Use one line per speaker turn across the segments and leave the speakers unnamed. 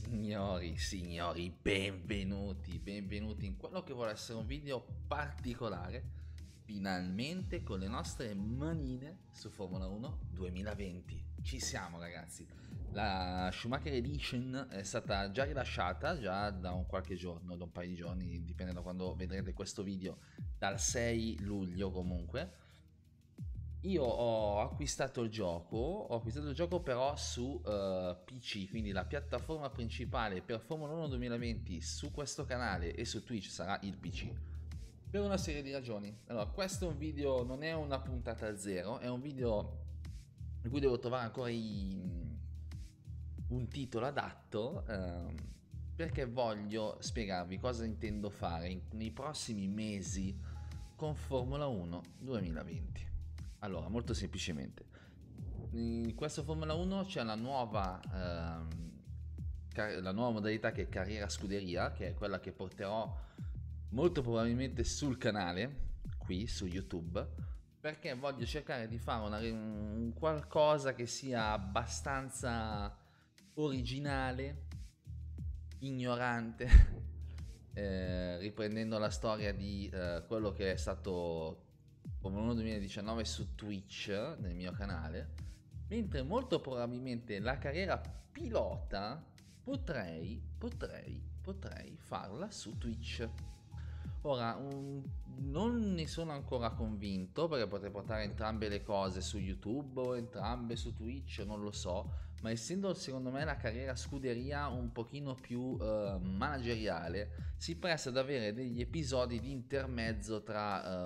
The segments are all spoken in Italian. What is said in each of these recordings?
Signori, benvenuti in quello che vuole essere un video particolare, finalmente con le nostre manine su Formula 1 2020. Ci siamo ragazzi, la Schumacher Edition è stata già rilasciata già da un qualche giorno, da un paio di giorni, dipende da quando vedrete questo video, dal 6 luglio comunque. Io ho acquistato il gioco però su PC, quindi la piattaforma principale per Formula 1 2020 su questo canale e su Twitch sarà il PC. Per una serie di ragioni. Allora, questo è un video, non è una puntata zero, è un video in cui devo trovare ancora un titolo adatto, perché voglio spiegarvi cosa intendo fare nei prossimi mesi con Formula 1 2020. Allora, molto semplicemente, in questo Formula 1 c'è la nuova modalità che è carriera scuderia, che è quella che porterò molto probabilmente sul canale, qui su YouTube, perché voglio cercare di fare un qualcosa che sia abbastanza originale, ignorante, riprendendo la storia di quello che è stato Formula 1 2019 su Twitch nel mio canale, mentre molto probabilmente la carriera pilota potrei farla su Twitch. Ora, non ne sono ancora convinto perché potrei portare entrambe le cose su YouTube o entrambe su Twitch, non lo so, ma essendo secondo me la carriera scuderia un pochino più manageriale, si presta ad avere degli episodi di intermezzo tra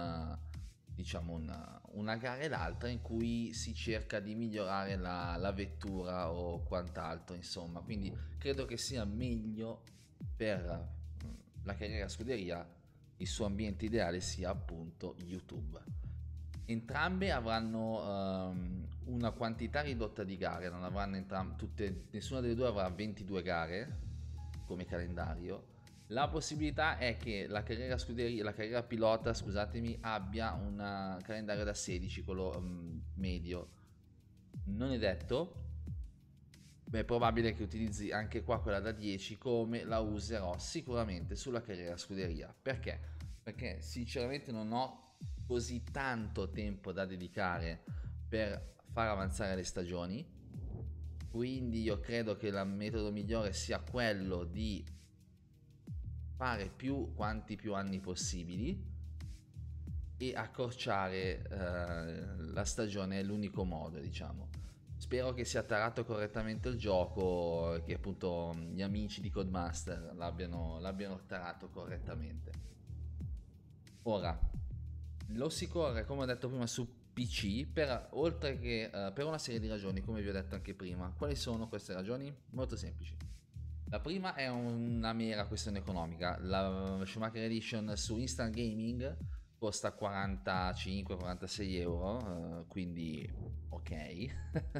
una gara e l'altra in cui si cerca di migliorare la vettura o quant'altro, insomma, quindi credo che sia meglio per la carriera scuderia il suo ambiente ideale sia appunto YouTube. Entrambe avranno una quantità ridotta di gare, non avranno nessuna delle due avrà 22 gare come calendario. La possibilità è che la carriera pilota, scusatemi, abbia un calendario da 16, quello medio. Non è detto. Beh, è probabile che utilizzi anche qua quella da 10, come la userò sicuramente sulla carriera scuderia. Perché? Perché sinceramente non ho così tanto tempo da dedicare per far avanzare le stagioni, quindi io credo che il metodo migliore sia quello di fare quanti più anni possibili e accorciare la stagione è l'unico modo, diciamo. Spero che sia tarato correttamente il gioco e che appunto gli amici di Codemaster l'abbiano tarato correttamente. Ora, lo si corre, come ho detto prima, su PC oltre che per una serie di ragioni, come vi ho detto anche prima. Quali sono queste ragioni? Molto semplici. La prima è una mera questione economica. La Schumacher Edition su Instant Gaming costa 45-46 euro, quindi ok.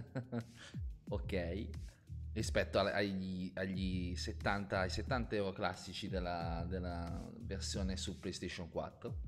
Ok, rispetto agli 70, ai 70 euro classici della versione su PlayStation 4.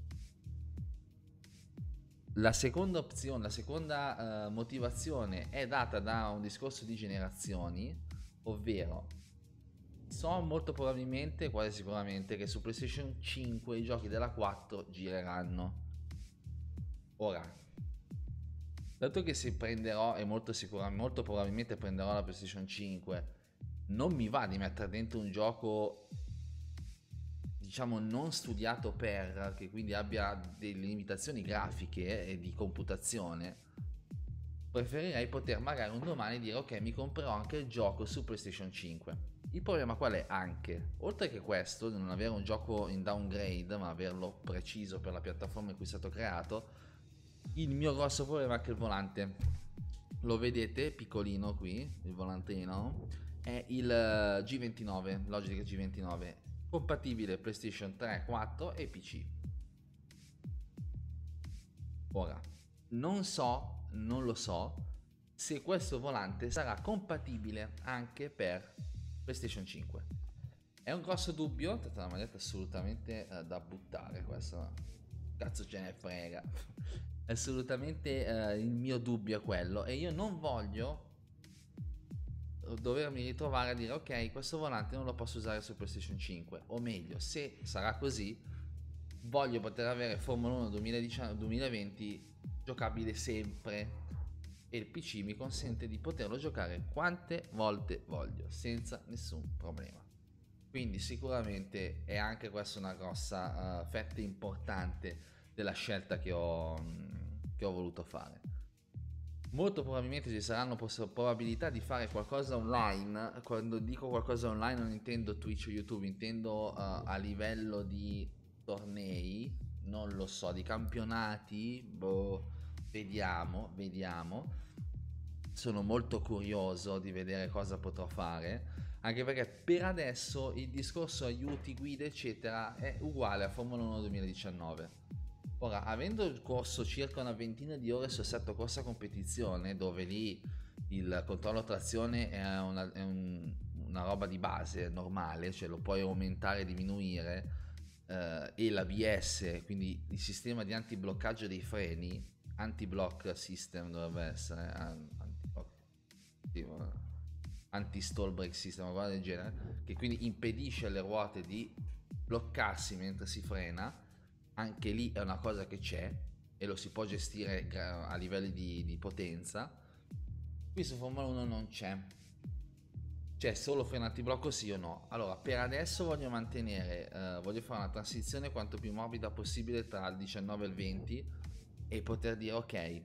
La seconda opzione, la seconda motivazione è data da un discorso di generazioni, ovvero so molto probabilmente, quasi sicuramente, che su PlayStation 5 i giochi della 4 gireranno. Ora, dato che se prenderò, e molto probabilmente prenderò la PlayStation 5, non mi va di mettere dentro un gioco, diciamo, non studiato che quindi abbia delle limitazioni grafiche e di computazione. Preferirei poter magari un domani dire ok, mi comprerò anche il gioco su PlayStation 5. Il problema qual è anche? Oltre che questo, di non avere un gioco in downgrade, ma averlo preciso per la piattaforma in cui è stato creato, il mio grosso problema è anche il volante. Lo vedete piccolino qui, il volantino, è il G29, Logitech G29, compatibile PlayStation 3, 4 e PC. Ora, non lo so se questo volante sarà compatibile anche per PlayStation 5. È un grosso dubbio, è una maglietta assolutamente da buttare questa, cazzo ce ne frega. Assolutamente il mio dubbio è quello e io non voglio dovermi ritrovare a dire ok, questo volante non lo posso usare su PlayStation 5, o meglio, se sarà così, voglio poter avere Formula 1 2020 giocabile sempre, e il PC mi consente di poterlo giocare quante volte voglio senza nessun problema. Quindi sicuramente è anche questa una grossa fetta importante della scelta che ho voluto fare. Molto probabilmente ci saranno probabilità di fare qualcosa online. Quando dico qualcosa online non intendo Twitch o YouTube, intendo a livello di tornei, non lo so, di campionati, boh, vediamo. Sono molto curioso di vedere cosa potrò fare, anche perché per adesso il discorso aiuti, guide eccetera è uguale a Formula 1 2019. Ora, avendo corso circa una ventina di ore su assetto corsa competizione, dove lì il controllo trazione è una roba di base normale, cioè lo puoi aumentare e diminuire, e l'ABS, quindi il sistema di antibloccaggio dei freni, anti-block system dovrebbe essere, anti-stall brake system, qualcosa del genere, che quindi impedisce alle ruote di bloccarsi mentre si frena. Anche lì è una cosa che c'è e lo si può gestire a livelli di potenza. Qui su Formula 1 non c'è solo freno antiblocco sì o no. Allora, per adesso voglio mantenere, voglio fare una transizione quanto più morbida possibile tra il 19 e il 20 e poter dire ok,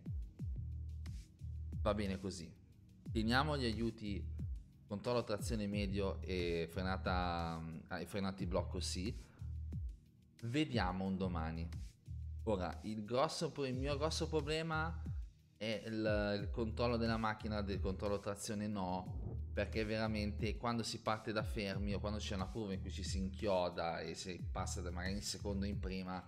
va bene così, teniamo gli aiuti controllo trazione medio e frenata e freno antiblocco sì, vediamo un domani. Ora, il mio grosso problema è il controllo della macchina, del controllo trazione no, perché veramente quando si parte da fermi o quando c'è una curva in cui ci si inchioda e si passa magari in secondo in prima,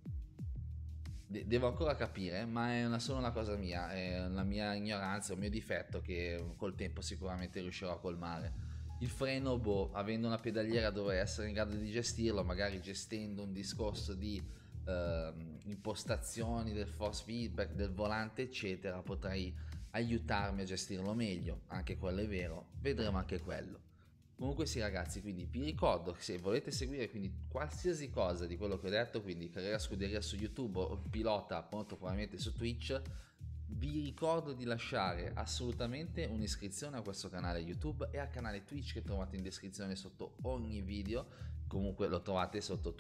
devo ancora capire, ma è solo una cosa mia, è la mia ignoranza, un mio difetto che col tempo sicuramente riuscirò a colmare. Il freno, boh, avendo una pedaliera dovrei essere in grado di gestirlo, magari gestendo un discorso di impostazioni del force feedback del volante eccetera, potrei aiutarmi a gestirlo meglio, anche quello è vero, vedremo anche quello. Comunque sì ragazzi, quindi vi ricordo che se volete seguire quindi qualsiasi cosa di quello che ho detto, quindi Carriera Scuderia su YouTube o Pilota molto probabilmente su Twitch, vi ricordo di lasciare assolutamente un'iscrizione a questo canale YouTube e al canale Twitch che trovate in descrizione sotto ogni video. Comunque lo trovate sotto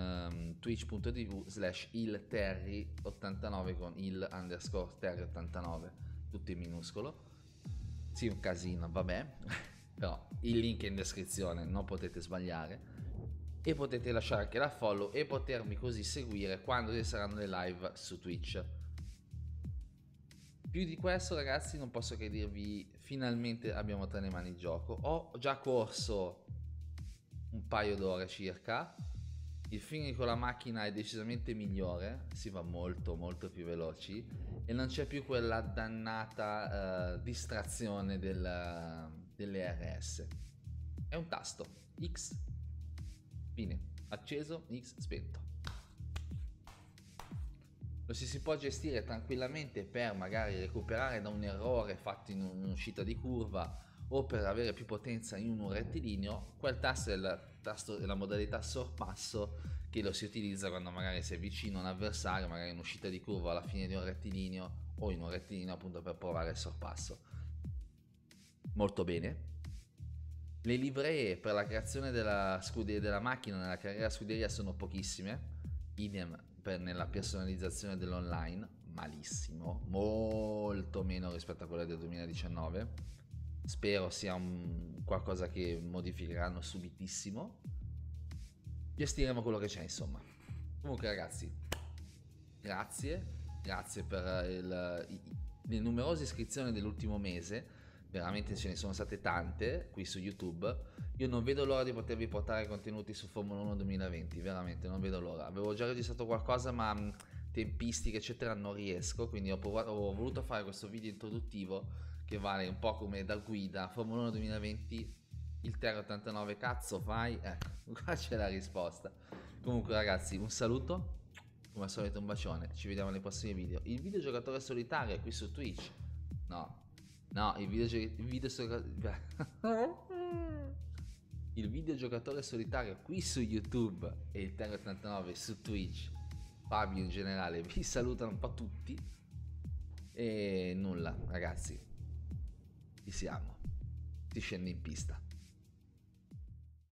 twitch.tv/ilterry89 con il_terry89 tutto in minuscolo. Sì, un casino, vabbè. Però il link è in descrizione, non potete sbagliare, e potete lasciare anche la follow e potermi così seguire quando ci saranno le live su Twitch. Più di questo ragazzi non posso che dirvi finalmente abbiamo tre le mani in gioco. Ho già corso un paio d'ore circa, il feeling con la macchina è decisamente migliore, si va molto molto più veloci e non c'è più quella dannata distrazione delle RS. È un tasto X, fine, acceso, X, spento. Lo si può gestire tranquillamente per magari recuperare da un errore fatto in un'uscita di curva o per avere più potenza in un rettilineo. Quel tasto è il tasto della modalità sorpasso, che lo si utilizza quando magari si avvicina un avversario, magari in uscita di curva alla fine di un rettilineo o in un rettilineo appunto per provare il sorpasso. Molto bene. Le livree per la creazione della macchina nella carriera scuderia sono pochissime, idem nella personalizzazione dell'online, malissimo, molto meno rispetto a quella del 2019. Spero sia qualcosa che modificheranno subitissimo. Gestiremo quello che c'è, insomma. Comunque ragazzi, grazie per le numerose iscrizioni dell'ultimo mese, veramente ce ne sono state tante qui su YouTube. Io non vedo l'ora di potervi portare contenuti su Formula 1 2020, veramente non vedo l'ora. Avevo già registrato qualcosa ma tempistiche eccetera non riesco, quindi ho voluto fare questo video introduttivo che vale un po' come da guida. Formula 1 2020, il Terra 89, cazzo fai? Ecco, qua c'è la risposta. Comunque ragazzi, un saluto, come al solito un bacione, ci vediamo nei prossimi video. Il videogiocatore solitario è qui su Twitch? No, No, il videogiocatore solitario qui su YouTube e il Terra89 su Twitch, Fabio in generale, vi salutano un po' tutti. E nulla, ragazzi, ci siamo. Si scende in pista.